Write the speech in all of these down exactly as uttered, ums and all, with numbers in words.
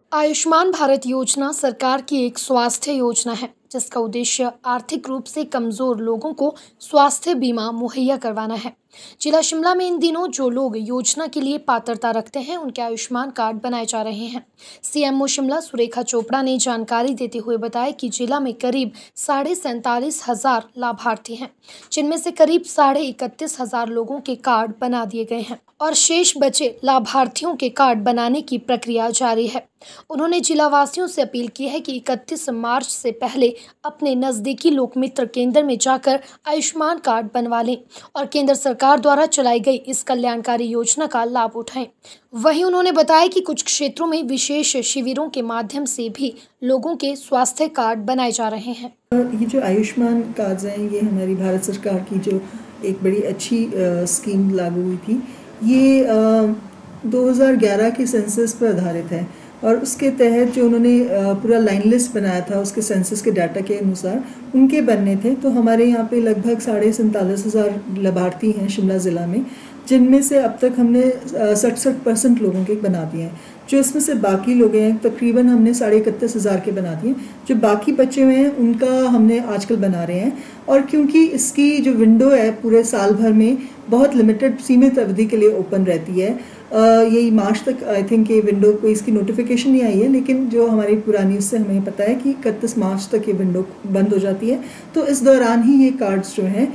आयुष्मान भारत योजना सरकार की एक स्वास्थ्य योजना है जिसका उद्देश्य आर्थिक रूप से कमजोर लोगों को स्वास्थ्य बीमा मुहैया करवाना है। जिला शिमला में इन दिनों जो लोग योजना के लिए पात्रता रखते हैं उनके आयुष्मान कार्ड बनाए जा रहे हैं। सीएमओ शिमला सुरेखा चोपड़ा ने जानकारी देते हुए बताया कि जिला में करीब साढ़े सैंतालीस हजार लाभार्थी हैं, जिनमें से करीब साढ़े इकतीस हजार लोगों के कार्ड बना दिए गए हैं और शेष बचे लाभार्थियों के कार्ड बनाने की प्रक्रिया जारी है। उन्होंने जिला वासियों से अपील की है कि इकतीस मार्च से पहले अपने नजदीकी लोकमित्र केंद्र में जाकर आयुष्मान कार्ड बनवा लें और केंद्र सरकार द्वारा चलाई गई इस कल्याणकारी योजना का लाभ उठाएं। वहीं उन्होंने बताया कि कुछ क्षेत्रों में विशेष शिविरों के माध्यम से भी लोगों के स्वास्थ्य कार्ड बनाए जा रहे हैं। ये जो आयुष्मान कार्ड हैं, ये हमारी भारत सरकार की जो एक बड़ी अच्छी आ, स्कीम लागू हुई थी। ये आ, दो हज़ार ग्यारह के सेंसस पर आधारित है और उसके तहत जो उन्होंने पूरा लाइन लिस्ट बनाया था उसके सेंसस के डाटा के अनुसार उनके बनने थे। तो हमारे यहाँ पे लगभग साढ़े सैंतालीस हज़ार लाभार्थी हैं शिमला ज़िला में, जिनमें से अब तक हमने सड़सठ परसेंट लोगों के बना दिए हैं। जो इसमें से बाकी लोग हैं तकरीबन हमने साढ़े इकतीस हज़ार के बना दिए। जो बाकी बचे हुए हैं उनका हमने आजकल बना रहे हैं। और क्योंकि इसकी जो विंडो है पूरे साल भर में बहुत लिमिटेड सीमित अवधि के लिए ओपन रहती है, यही मार्च तक आई थिंक ये विंडो कोई इसकी नोटिफिकेशन नहीं आई है, लेकिन जो हमारी पुरानी उससे हमें पता है कि इकतीस मार्च तक ये विंडो बंद हो जाती है। तो इस दौरान ही ये कार्ड्स जो हैं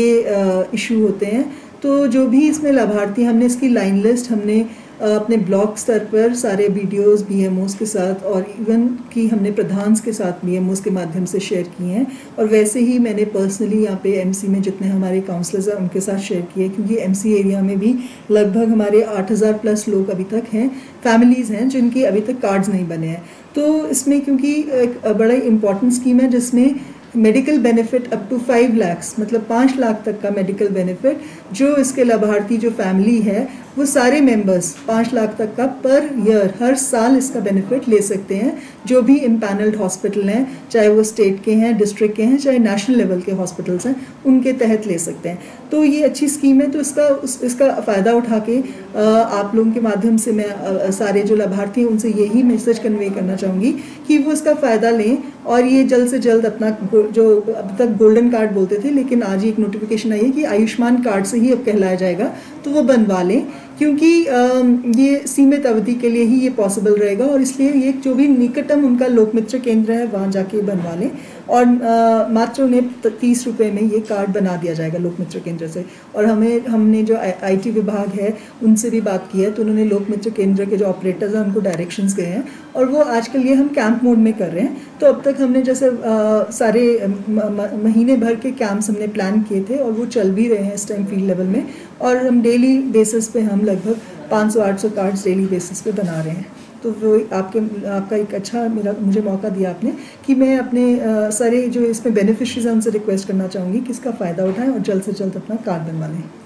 ये इशू होते हैं। तो जो भी इसमें लाभार्थी, हमने इसकी लाइन लिस्ट हमने अपने ब्लॉक स्तर पर सारे बीडीओज बीएमओज के साथ और इवन कि हमने प्रधान के साथ बीएमओज के माध्यम से शेयर किए हैं। और वैसे ही मैंने पर्सनली यहाँ पे एमसी में जितने हमारे काउंसलर्स हैं उनके साथ शेयर किए, क्योंकि एमसी एरिया में भी लगभग हमारे आठ हज़ार प्लस लोग अभी तक हैं, फैमिलीज़ हैं जिनके अभी तक कार्ड्स नहीं बने हैं। तो इसमें क्योंकि एक बड़ा इम्पॉर्टेंट स्कीम है जिसमें medical benefit up to five lakhs मतलब पाँच लाख तक का मेडिकल बेनिफिट जो इसके लाभार्थी जो फैमिली है वो सारे मेंबर्स पाँच लाख तक का पर ईयर हर साल इसका बेनिफिट ले सकते हैं। जो भी इम्पैनल्ड हॉस्पिटल हैं, चाहे वो स्टेट के हैं, डिस्ट्रिक्ट के हैं, चाहे नेशनल लेवल के हॉस्पिटल्स हैं, उनके तहत ले सकते हैं। तो ये अच्छी स्कीम है। तो इसका उस, इसका फ़ायदा उठा के आप लोगों के माध्यम से मैं सारे जो लाभार्थी हैं उनसे यही मैसेज कन्वे करना चाहूँगी कि वो इसका फ़ायदा लें और ये जल्द से जल्द अपना जो अब तक गोल्डन कार्ड बोलते थे, लेकिन आज एक नोटिफिकेशन आई है कि आयुष्मान कार्ड से ही अब कहलाया जाएगा, तो वो बनवा लें, क्योंकि ये सीमित अवधि के लिए ही ये पॉसिबल रहेगा। और इसलिए ये जो भी निकटतम उनका लोकमित्र केंद्र है वहाँ जाके बनवा लें और मात्र उन्हें तीस रुपये में ये कार्ड बना दिया जाएगा लोकमित्र केंद्र से। और हमें हमने जो आईटी विभाग है उनसे भी बात की है, तो उन्होंने लोकमित्र केंद्र के जो ऑपरेटर्स हैं उनको डायरेक्शंस गए हैं और वो आजकल ये हम कैंप मोड में कर रहे हैं। तो अब तक हमने जैसे आ, सारे महीने भर के कैंप्स हमने प्लान किए थे और वो चल भी रहे हैं इस टाइम फील्ड लेवल में। और हम डेली बेसिस पे हम लगभग पाँच सौ आठ सौ कार्ड्स डेली बेसिस पे बना रहे हैं। तो वो आपके आपका एक अच्छा मेरा मुझे मौका दिया आपने कि मैं अपने आ, सारे जो इसमें बेनिफिशरीज हैं उनसे रिक्वेस्ट करना चाहूँगी कि इसका फ़ायदा उठाएं और जल्द से जल्द अपना कार्ड बनवा लें।